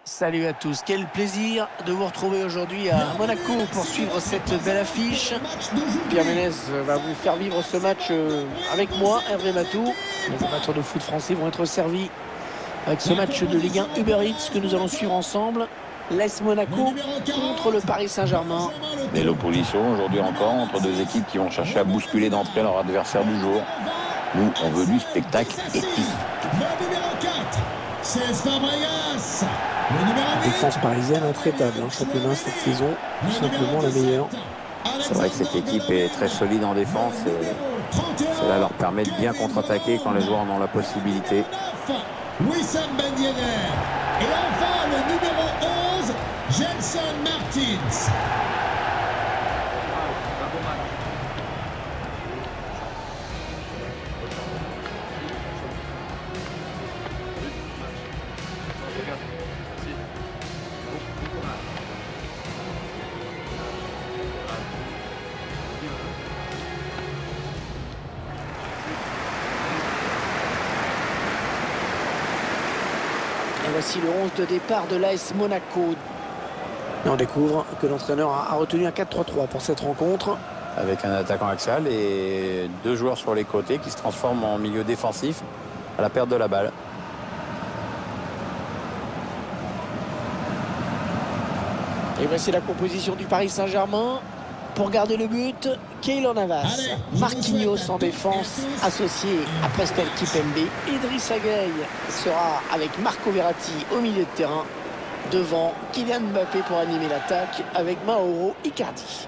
Salut à tous, quel plaisir de vous retrouver aujourd'hui à Monaco pour suivre cette belle affiche. Pierre Ménez va vous faire vivre ce match avec moi, Hervé Matou. Les amateurs de foot français vont être servis avec ce match de Ligue 1 Uber Eats que nous allons suivre ensemble. L'AS Monaco contre le Paris Saint-Germain. Et l'opposition aujourd'hui encore entre deux équipes qui vont chercher à bousculer d'entrée leur adversaire du jour. Nous, on veut du spectacle et Le numéro 4, c'est Fabregas. La défense parisienne intraitable, championnat cette saison, tout simplement la meilleure. c'est vrai que cette équipe est très solide en défense et cela leur permet de bien contre-attaquer quand les joueurs en ont la possibilité. Wissam Ben Yedder. Et enfin le numéro 11, Gelson Martins. Et voici le 11 de départ de l'AS Monaco. Et on découvre que l'entraîneur a retenu un 4-3-3 pour cette rencontre. Avec un attaquant axial et deux joueurs sur les côtés qui se transforment en milieu défensif à la perte de la balle. Et voici la composition du Paris Saint-Germain. Pour garder le but, Keylor Navas, Marquinhos en défense, associé à Prestel Kipembe. Idrissa Gueye sera avec Marco Verratti au milieu de terrain. Devant, Kylian Mbappé pour animer l'attaque avec Mauro Icardi.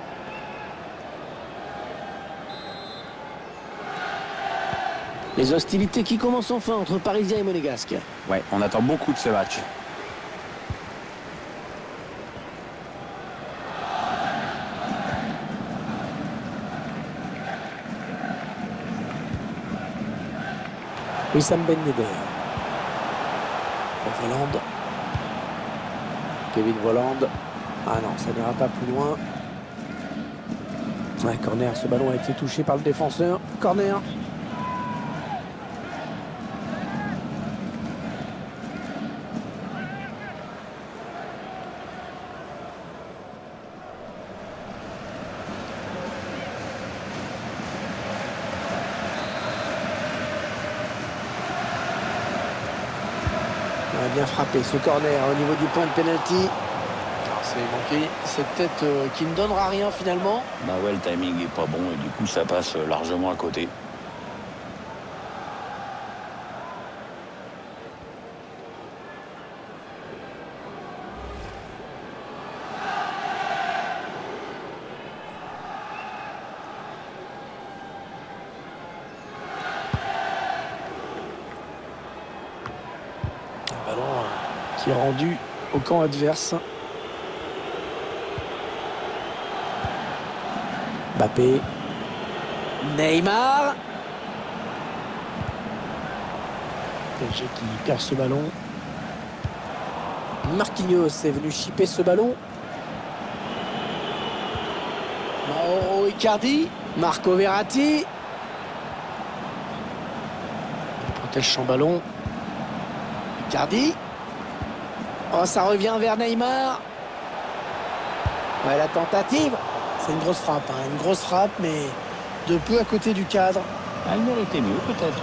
Les hostilités qui commencent enfin entre Parisiens et Monégasques. Ouais, on attend beaucoup de ce match. Wissam Ben Yedder. Pour Voland. Kevin Voland. Ah non, ça n'ira pas plus loin. Ouais, corner, ce ballon a été touché par le défenseur. Corner. Bien frappé ce corner au niveau du point de pénalty. C'est manqué cette tête qui ne donnera rien finalement. Bah ouais, le timing est pas bon et du coup ça passe largement à côté. Ballon qui est rendu au camp adverse. Mbappé. Neymar. PSG qui perd ce ballon. Marquinhos est venu chipper ce ballon. Mauro Icardi. Marco Verratti. Il protège son ballon. Icardi. Oh, ça revient vers Neymar. Ouais, la tentative. C'est une grosse frappe, une grosse frappe, mais de peu à côté du cadre. Elle méritait mieux peut-être.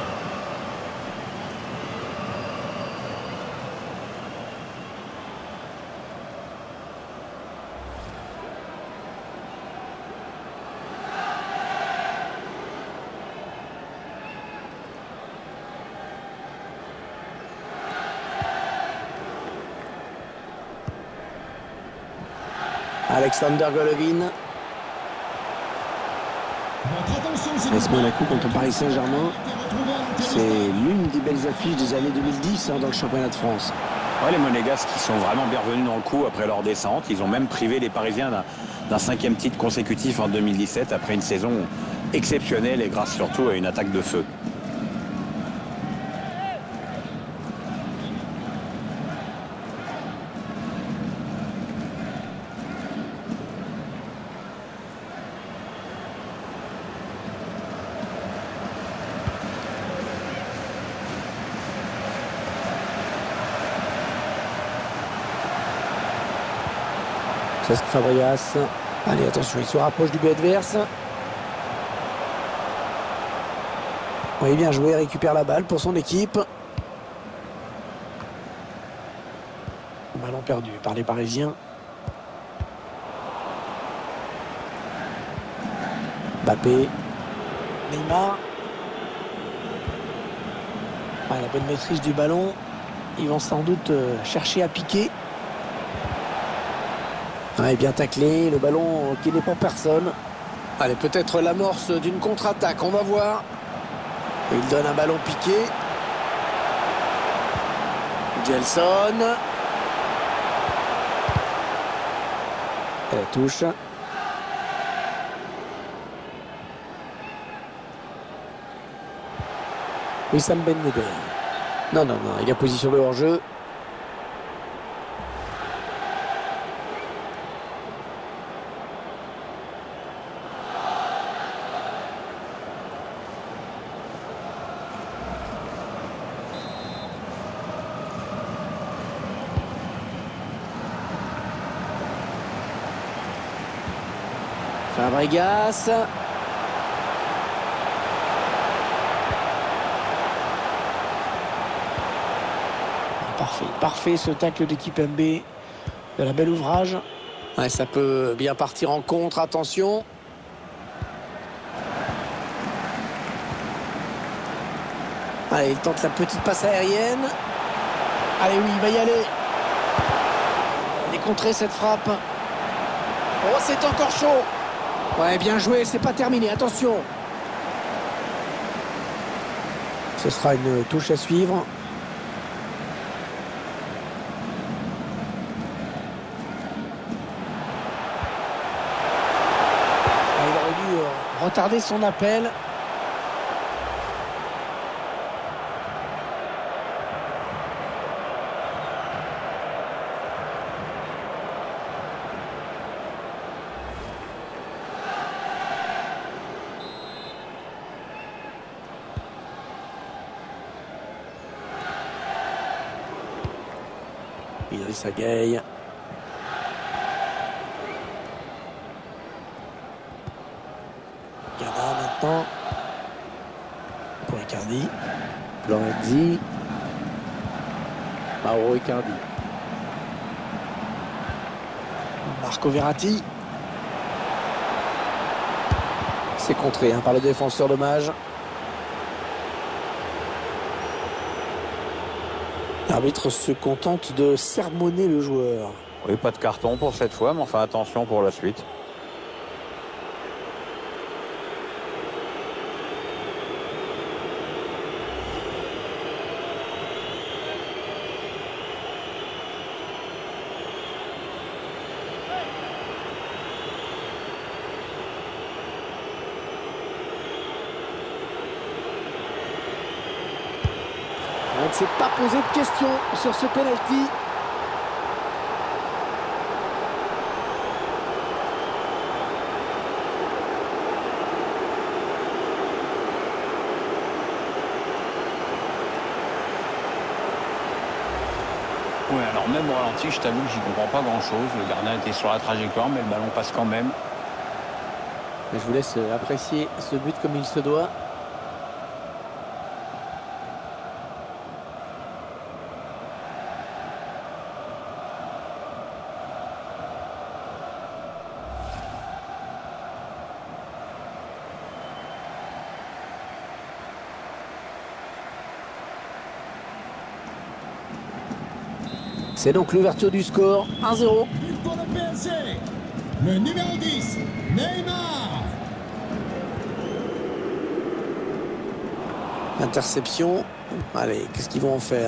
Alexander Golovin. AS Monaco contre Paris Saint-Germain. C'est l'une des belles affiches des années 2010 dans le championnat de France. Ouais, les Monégasques qui sont vraiment bien revenus dans le coup après leur descente. Ils ont même privé les Parisiens d'un 5e titre consécutif en 2017 après une saison exceptionnelle et grâce surtout à une attaque de feu. Cesc Fabregas. Allez, attention, il se rapproche du but adverse. Oui, bien joué, récupère la balle pour son équipe. Ballon perdu par les Parisiens. Mbappé. Neymar. Ah, la bonne maîtrise du ballon. Ils vont sans doute chercher à piquer. Ouais, bien taclé, le ballon qui n'est pour personne. Allez, peut-être l'amorce d'une contre-attaque, on va voir. Il donne un ballon piqué. Gelson. Elle touche. Wissam Ben Yedder. Non, il a position de hors-jeu. Fabregas. Parfait ce tacle d'équipe MB. De la belle ouvrage. Ouais, ça peut bien partir en contre, attention. Allez, il tente la petite passe aérienne. Allez, oui, il va y aller. Il est contré cette frappe. Oh, c'est encore chaud. Ouais, bien joué, c'est pas terminé, attention. Ce sera une touche à suivre. Il aurait dû retarder son appel. Idrissa Gueye. Ghana maintenant. Pour Icardi. Lorenzi. Mauro Icardi. Marco Verratti. C'est contré par le défenseur, dommage. L'arbitre se contente de sermonner le joueur. Oui, pas de carton pour cette fois, mais enfin attention pour la suite. On ne s'est pas posé de questions sur ce penalty. Oui, alors même au ralenti, je t'avoue que j'y comprends pas grand-chose. Le gardien était sur la trajectoire, mais le ballon passe quand même. Je vous laisse apprécier ce but comme il se doit. C'est donc l'ouverture du score, 1-0. Pour le PSG, le numéro 10, Neymar. Interception. Allez, qu'est-ce qu'ils vont en faire?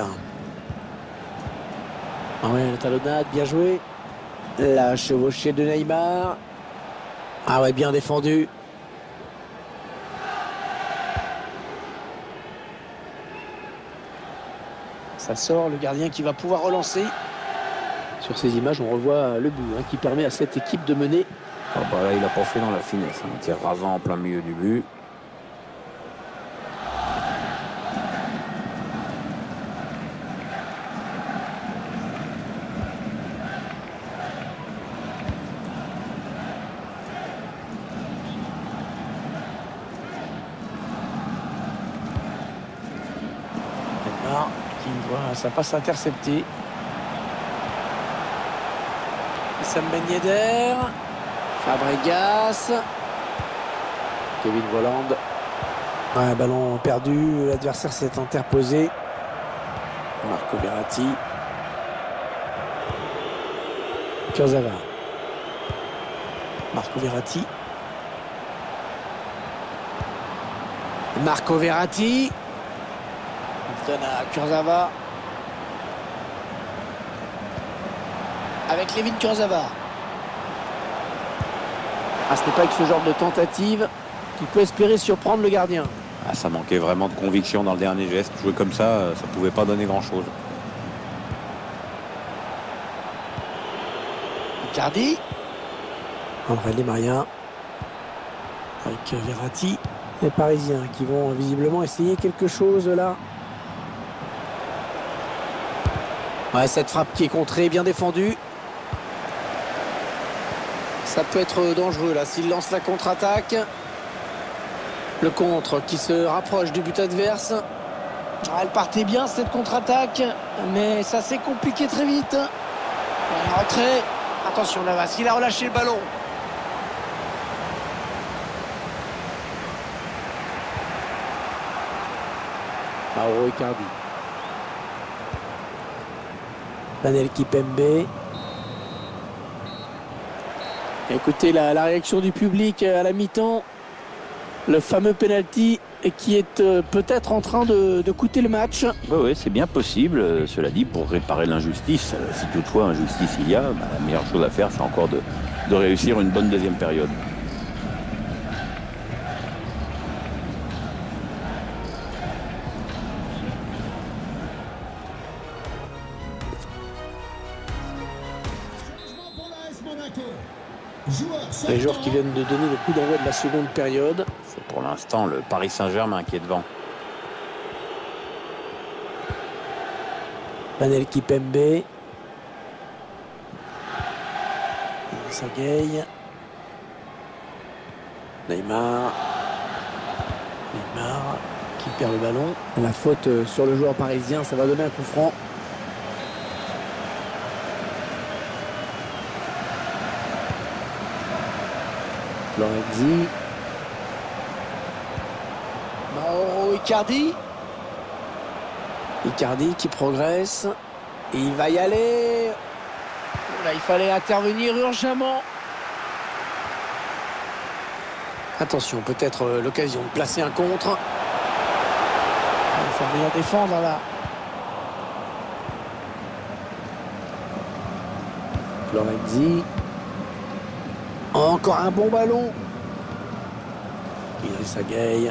Ah ouais, la talonnade, bien joué. La chevauchée de Neymar. Ah ouais, bien défendu. Ça sort, le gardien qui va pouvoir relancer. Sur ces images, on revoit le but qui permet à cette équipe de mener. Ah bah là, il a pas fait dans la finesse. Un tir rasant en plein milieu du but. Ah, ça passe intercepté. Sam Ben Yedder. Fabregas. Kevin Volland. Ouais, ballon perdu. L'adversaire s'est interposé. Marco Verratti. Kurzawa. Marco Verratti. Marco Verratti. Il donne à Kurzawa. Avec Levin Kurzawa. Ah, ce n'est pas avec ce genre de tentative qu'il peut espérer surprendre le gardien. Ah, ça manquait vraiment de conviction dans le dernier geste. Jouer comme ça, ça pouvait pas donner grand-chose. Icardi. André Di Maria. Avec Verratti. Les Parisiens qui vont visiblement essayer quelque chose là. Ouais, cette frappe qui est contrée, bien défendue. Ça peut être dangereux là s'il lance la contre-attaque. Le contre qui se rapproche du but adverse. Ah, elle partait bien cette contre-attaque, mais ça s'est compliqué très vite. Un retrait. Attention Navas, il a relâché le ballon. Mauro Icardi. Daniel Kimpembe. Écoutez la réaction du public à la mi-temps. Le fameux penalty qui est peut-être en train de coûter le match. Oui, c'est bien possible. Cela dit, pour réparer l'injustice, si toutefois injustice il y a, la meilleure chose à faire, c'est encore de réussir une bonne deuxième période. Les joueurs qui viennent de donner le coup d'envoi de la seconde période. C'est pour l'instant le Paris Saint-Germain qui est devant. Daniel Kimpembe. Sagueil. Neymar qui perd le ballon. La faute sur le joueur parisien, ça va donner un coup franc. Lorenzi. Mauro Icardi. Icardi qui progresse. Et il va y aller. Là, il fallait intervenir urgemment. Attention, peut-être l'occasion de placer un contre. Il faut venir défendre là. Lorenzi. Encore un bon ballon. Idrissa Gueye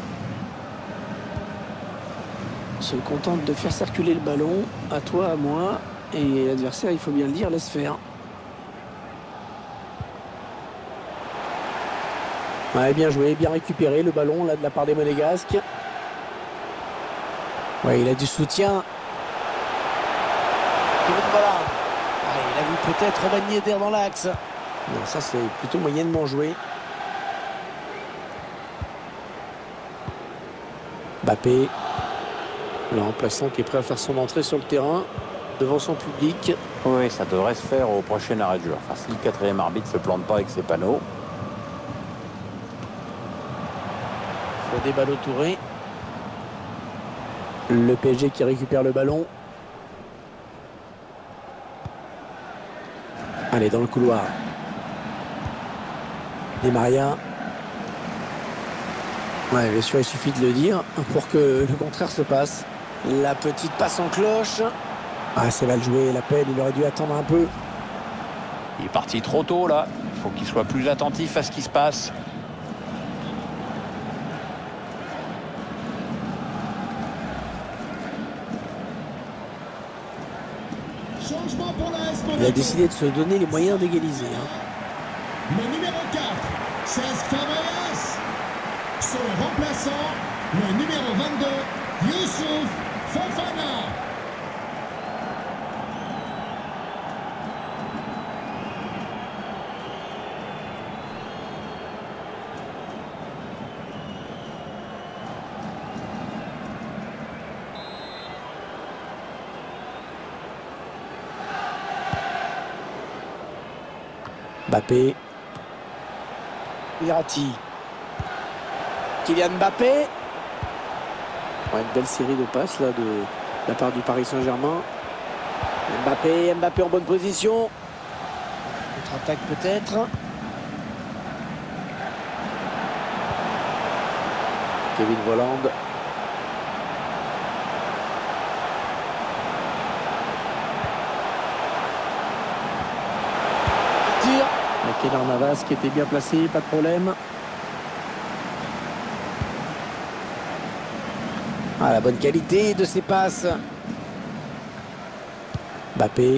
se contente de faire circuler le ballon. À toi, à moi. Et l'adversaire, il faut bien le dire, laisse faire. Ouais, bien joué, bien récupéré le ballon là de la part des Monégasques. Ouais, il a du soutien. Voilà. Ouais, il a vu peut-être Ben Yedder dans l'axe. Non, ça c'est plutôt moyennement joué. Mbappé, le remplaçant qui est prêt à faire son entrée sur le terrain devant son public. Oui, ça devrait se faire au prochain arrêt de jeu. Enfin, si le quatrième arbitre ne se plante pas avec ses panneaux. Des balles Touré. Le PSG qui récupère le ballon. Allez, dans le couloir. Di Maria. Ouais, bien sûr, il suffit de le dire pour que le contraire se passe. La petite passe en cloche. Ah, c'est mal joué, l'appel, il aurait dû attendre un peu. Il est parti trop tôt là. Il faut qu'il soit plus attentif à ce qui se passe. Il a décidé de se donner les moyens d'égaliser. Le numéro 4, Cesc Fabregas. Son remplaçant, le numéro 22, Youssouf Fofana. Mbappé. Verratti. Kylian Mbappé. Ouais, une belle série de passes là de la part du Paris Saint-Germain. Mbappé en bonne position. Contre-attaque peut-être. Kevin Volland. Tir. Keylor Navas qui était bien placé, pas de problème. Ah, la bonne qualité de ses passes. Mbappé.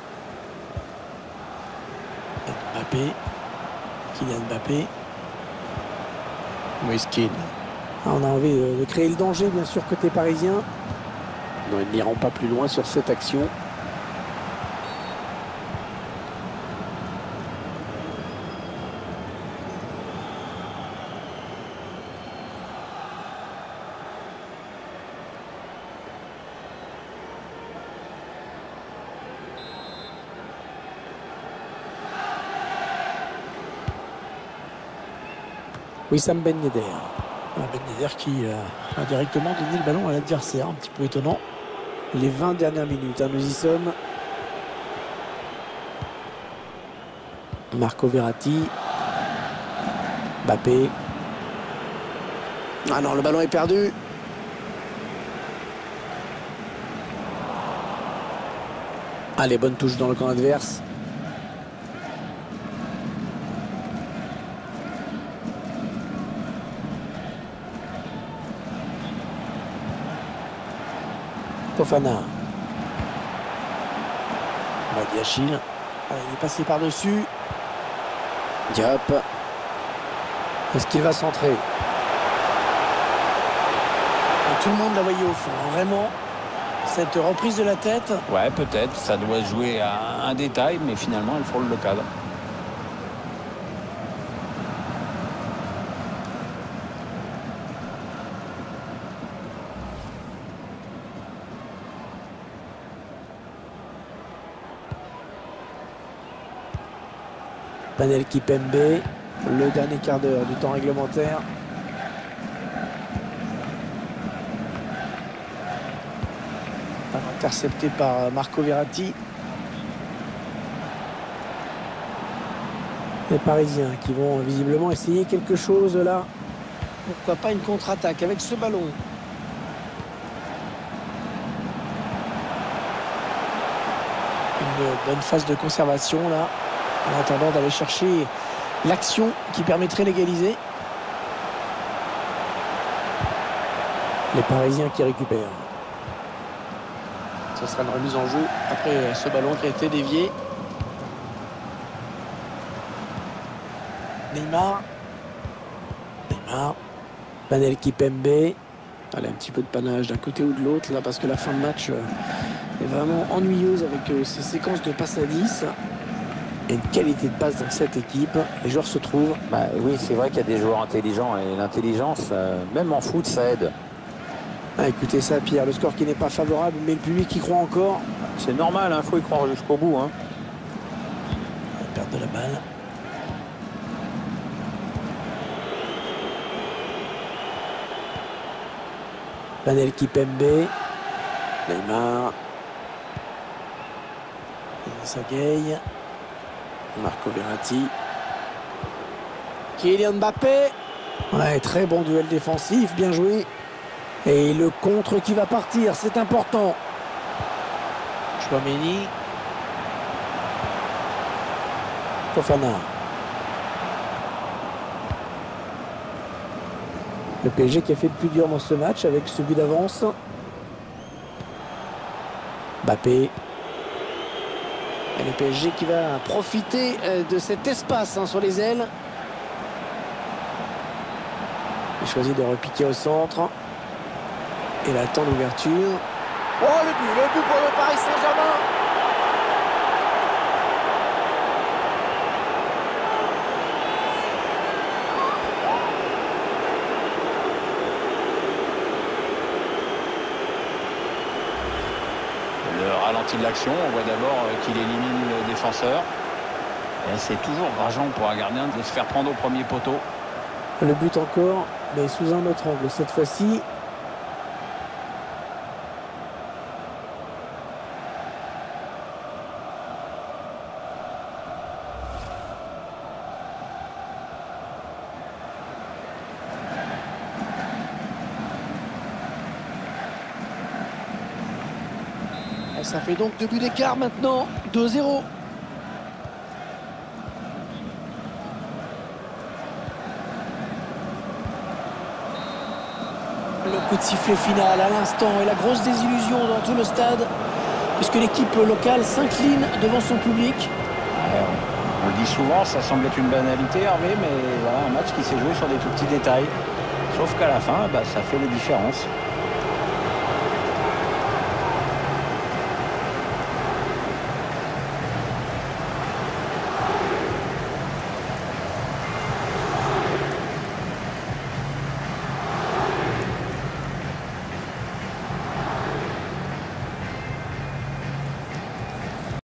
Kylian Mbappé. Moiskin. On a envie de créer le danger, bien sûr, côté parisien. Non, ils n'iront pas plus loin sur cette action. Wissam Ben Yedder. Ben Yedder qui a directement donné le ballon à l'adversaire. Un petit peu étonnant. Les 20 dernières minutes, hein, nous y sommes. Marco Verratti. Mbappé. Ah non, le ballon est perdu. Allez, bonne touche dans le camp adverse. Fofana. Badiachil. Il est passé par-dessus. Diop. Est-ce qu'il va centrer? Tout le monde l'a voyé au fond. Vraiment, cette reprise de la tête. Ouais, peut-être. Ça doit jouer à un détail, mais finalement, elle frôle le cadre. Panel Kipembe, le dernier quart d'heure du temps réglementaire. Intercepté par Marco Verratti. Les Parisiens qui vont visiblement essayer quelque chose là. Pourquoi pas une contre-attaque avec ce ballon. Une bonne phase de conservation là, en attendant d'aller chercher l'action qui permettrait d'égaliser. Les Parisiens qui récupèrent. Ce sera une remise en jeu après ce ballon qui a été dévié. Neymar. Panel Kipembe. Allez, un petit peu de panache d'un côté ou de l'autre là, parce que la fin de match est vraiment ennuyeuse avec ces séquences de passes à 10. Et une qualité de passe dans cette équipe. Les joueurs se trouvent. Bah, oui, c'est vrai qu'il y a des joueurs intelligents et l'intelligence, même en foot, ça aide. Ah, écoutez ça, Pierre, le score qui n'est pas favorable, mais le public qui croit encore. C'est normal, il faut y croire jusqu'au bout. Hein. La perte de la balle. Panel Kipembe. Neymar. Sagaye. Marco Verratti. Kylian Mbappé. Ouais, très bon duel défensif, bien joué. Et le contre qui va partir, c'est important. Chouameni. Fofana. Le PSG qui a fait le plus dur dans ce match avec ce but d'avance. Mbappé. Et le PSG qui va profiter de cet espace sur les ailes. Il choisit de repiquer au centre. Et là attend l'ouverture. Oh, le but pour le Paris Saint-Germain. Le ralenti de l'action, on voit d'abord qu'il élimine le défenseur. Et c'est toujours rageant pour un gardien de se faire prendre au premier poteau. Le but encore, mais sous un autre angle cette fois-ci. Et ça fait donc 2 buts d'écart maintenant, 2-0. Le coup de sifflet final à l'instant et la grosse désillusion dans tout le stade puisque l'équipe locale s'incline devant son public. On le dit souvent, ça semble être une banalité, Hervé, mais voilà un match qui s'est joué sur des tout petits détails. Sauf qu'à la fin, ça fait les différences.